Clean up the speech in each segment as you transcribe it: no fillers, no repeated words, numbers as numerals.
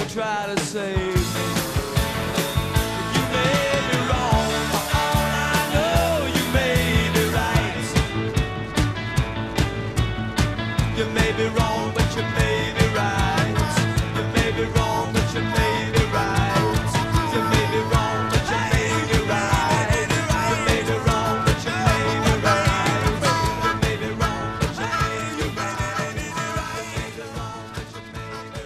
try to save me. You may be wrong, for all I know you may be right. You may be wrong, but you may be right. You may be wrong, but you may be right. You may be wrong, but you may be right. You may be wrong, but you may be right. You may be wrong, but you may be right. You may be wrong, but you may be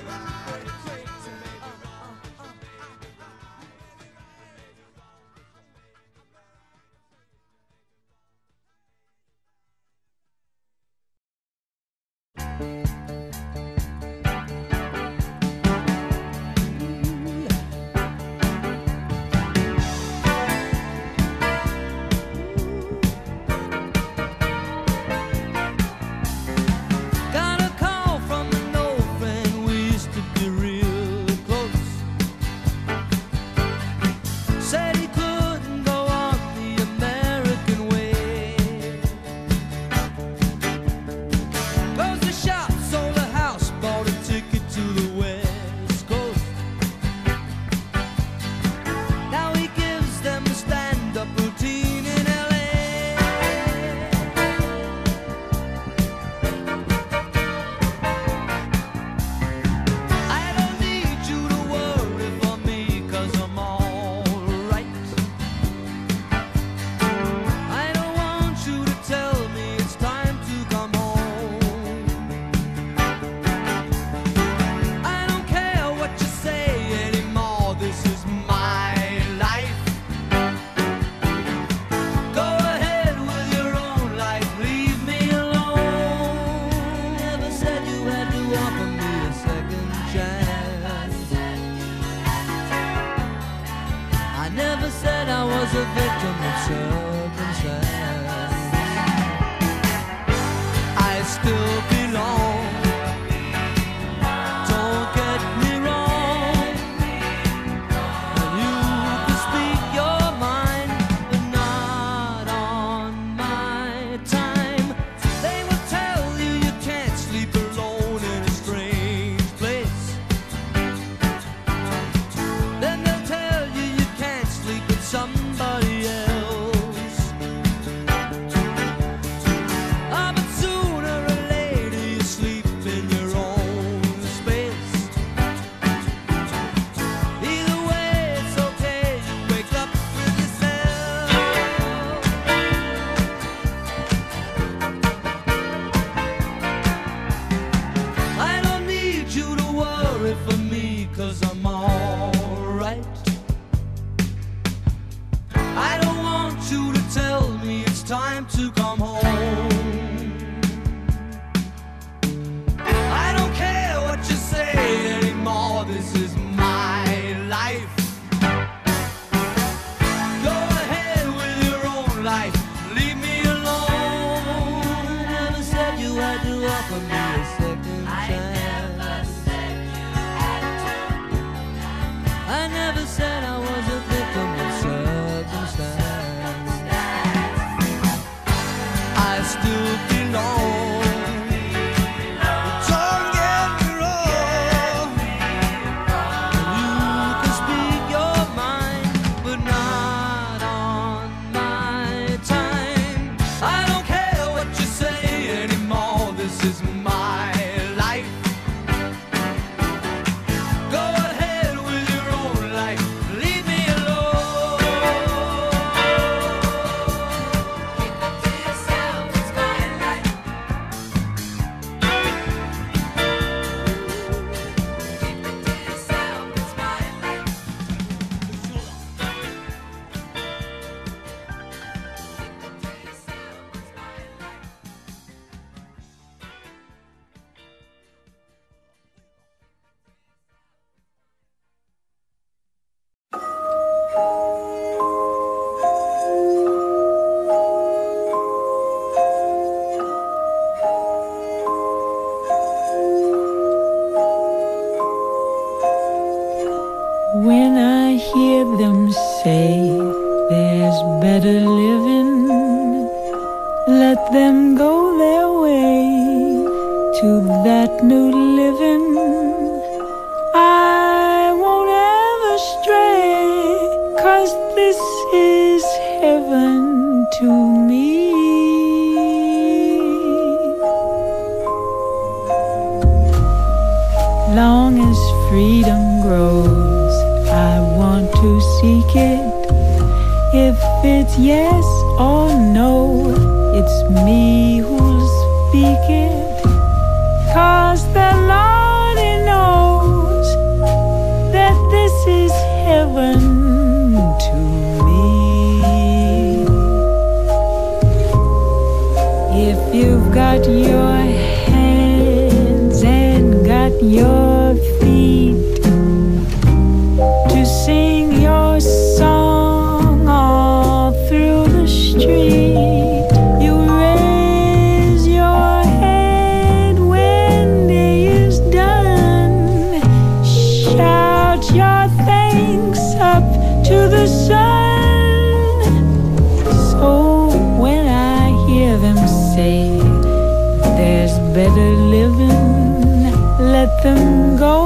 got a call from an old friend, we used to be real close. Said he couldn't go on the American way. Closed the shop, sold a house, bought a ticket to the West Coast. Now he gives them a stand-up routine in LA. I don't need you to worry for me, 'cause I'm alright. I don't want you to tell me it's time to come home. I don't care what you say anymore, this is my life. Go ahead with your own life, leave me alone. Never said you had to offer me a second chance. I never said I was a victim of circumstance. I still belong, don't get me wrong. And you can speak your mind, but not on my time. They will tell you you can't sleep alone in a strange place. Then they'll tell you you can't sleep with somebody else. Ah, but sooner or later you sleep in your own space. Either way, it's okay, you wake up with yourself. I don't need you to worry for me, 'cause I'm alright. I don't want you to tell me it's time to come home. I don't care what you say anymore, this is my life. Go ahead with your own life, leave me alone. Never said you had to offer me a second chance. I never said I was a victim of circumstance. I still belong, don't get me wrong. You can speak your mind, but not on my time. I don't care what you say anymore, this is my life. Go ahead with your own life, leave me alone. Keep it to yourself, it's my life. Keep it to yourself, it's my life. When I hear them say there's better living, let them go their way to that new living. I knows I want to seek it. If it's yes or no, it's me who'll speak it. 'Cause the Lord knows that this is heaven to me. If you've got your hands and got your feet to sing your song all through the street, you raise your head when day is done, shout your thanks up to the sun. So when I hear them say there's better living, let them go